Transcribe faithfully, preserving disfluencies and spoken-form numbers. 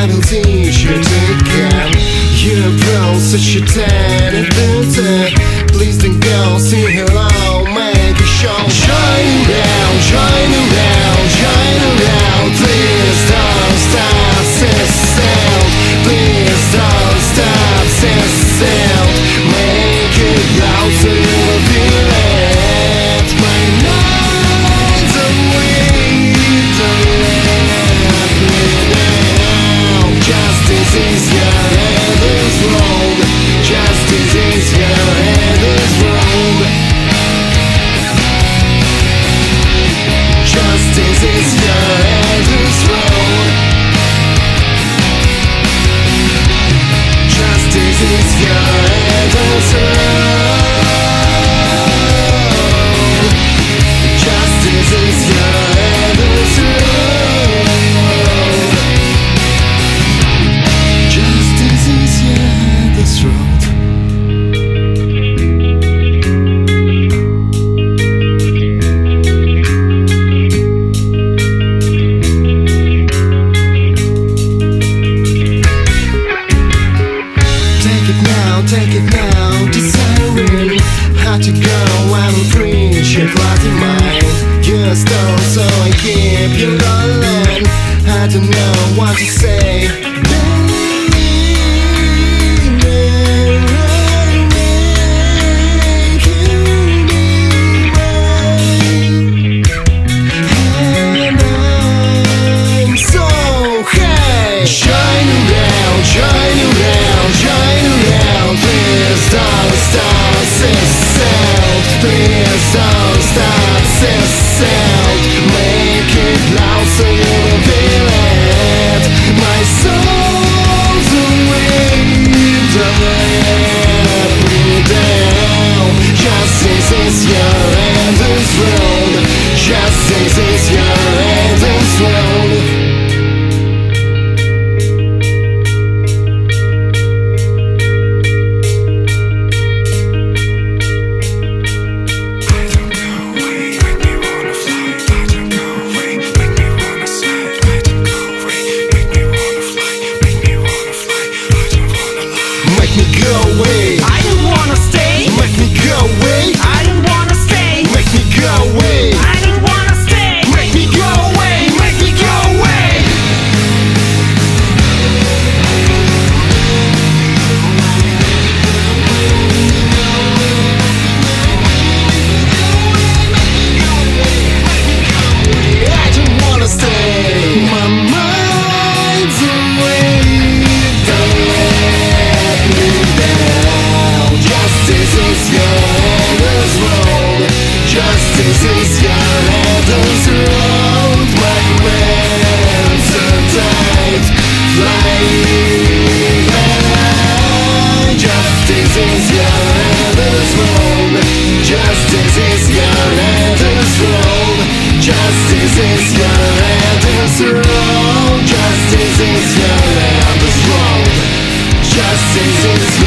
I will teach you to come. You're pro, such a tiny beauty. Please don't go, say hello, make a show. Join around, join around, join around. Please don't stop, say sound. Please don't stop, say sound. Make it loud so you will feel it. My mind's away, don't let me down. Justice is your head is wrong. Justice is your head is wrong. Justice is your head is wrong. Justice is your head is wrong. Justice is your head is wrong. Justice is your head is wrong. Take it now, desiring how to go. I will preach your cloudy mind. You're stoned, so I keep you rolling. I don't know what to say. Please don't stop, say sound. Make it loud so you will feel it. My soul's away, don't let me down. Justice is your endless road. Justice is your endless road. Make me go away. I don't wanna stay. Make me go away. I don't wanna stay. Make me go away. I don't wanna stay. Make me go away. Make me go away. I don't wanna stay. My mind's away. Don't let me down. Justice is your endless road. Justice is your endless road. My hands are tight, flying high. Justice is your endless road. Justice is your endless road. Justice is your endless road. Justice is your endless road. Justice is